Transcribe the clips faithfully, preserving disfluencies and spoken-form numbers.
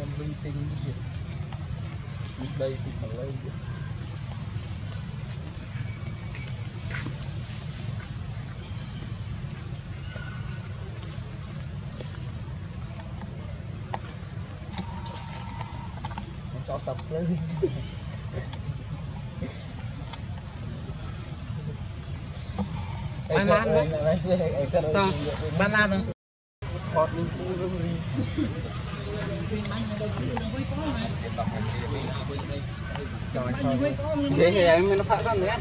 nhầm linh tinh gì đây thì phải lấy cho tập lấy Ban Lan đó. Sao? Ban Lan đó. Hot lên cũ rồi đi. Vậy thì em nó phát ra nữa.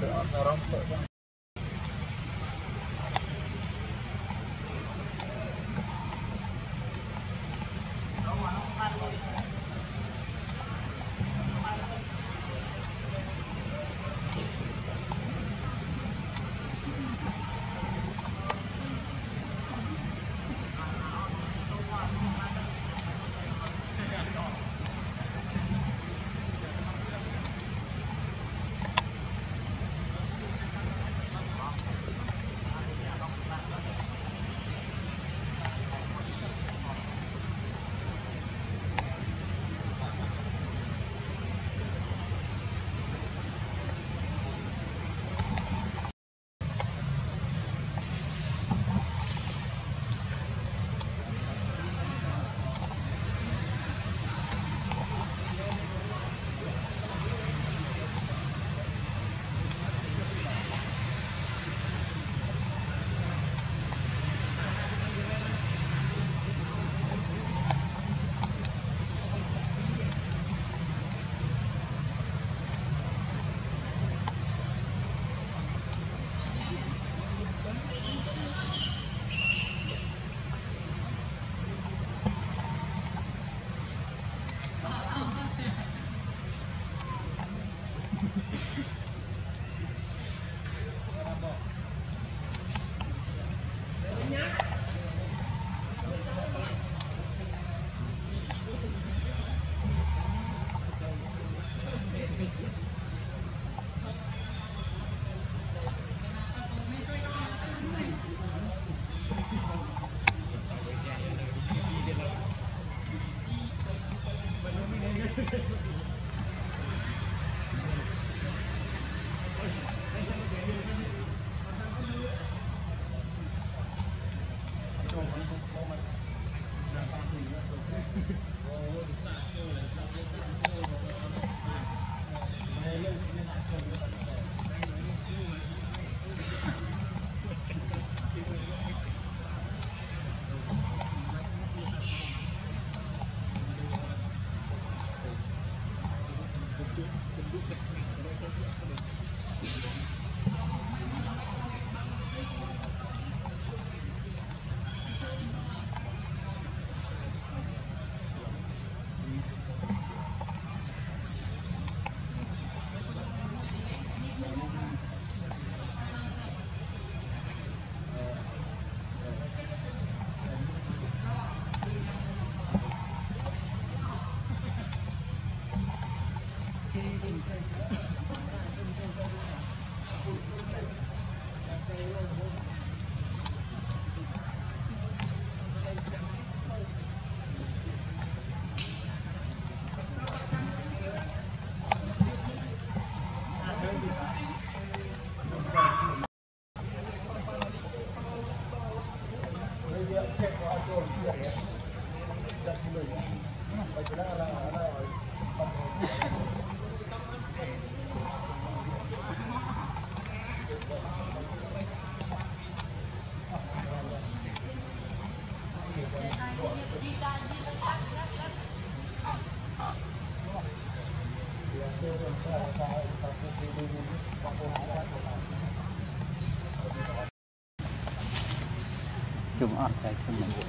Chúng ăn cái chung mình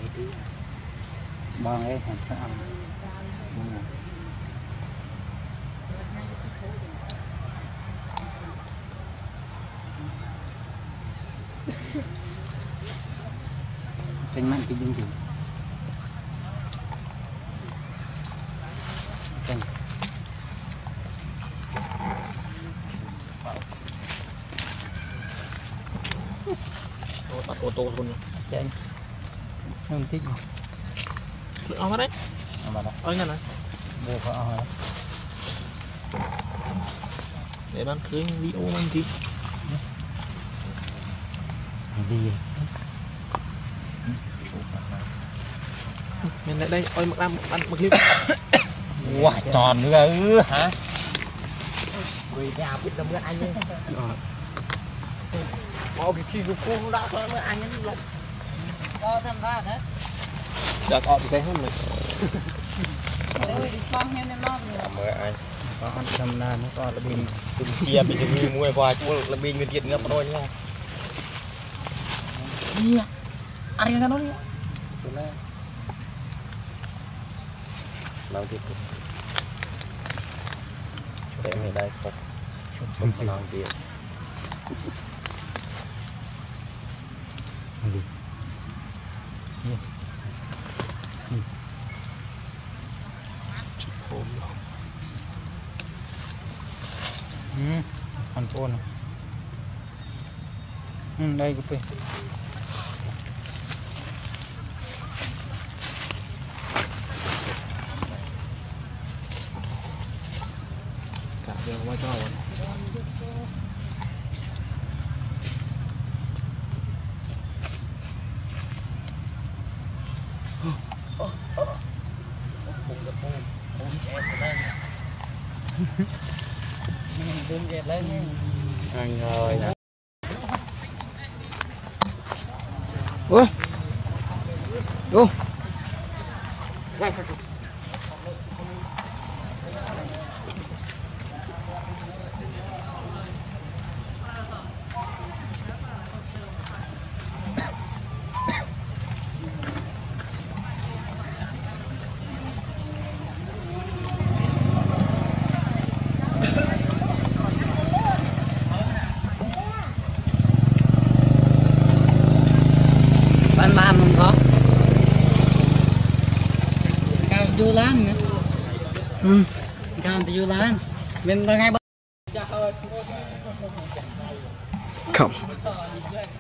bằng ấy thành sẽ ăn trên mạnh cái dương gì trên ô tô luôn trên không thích ông đấy mà đó ơi nghe này mua có ai để bán cưới video anh chị đi mình lại đây ơi mặc ăn ăn mặc liếp wow tròn nữa ư hả vì cái áo biết đâm cái anh ấy ô cái kia cô nó đã thôi mới anh ấy lộn cho tham gia đấy đã có cái xe không này đi xong hen em non mời anh có ăn tham gia nó có là bình cùng chia bị chừng như mua qua mua là bình nguyên kiện ngập đôi nhau iya ăn cái nó đi lâu tiếp để người đây không không có làm việc ừ con con này ừ đây cái gì cả đều qua cho rồi đừng dẹp lên anh ơi ôi ô bạn làm không có cao du lan nữa ừ cao du lan bên ngay không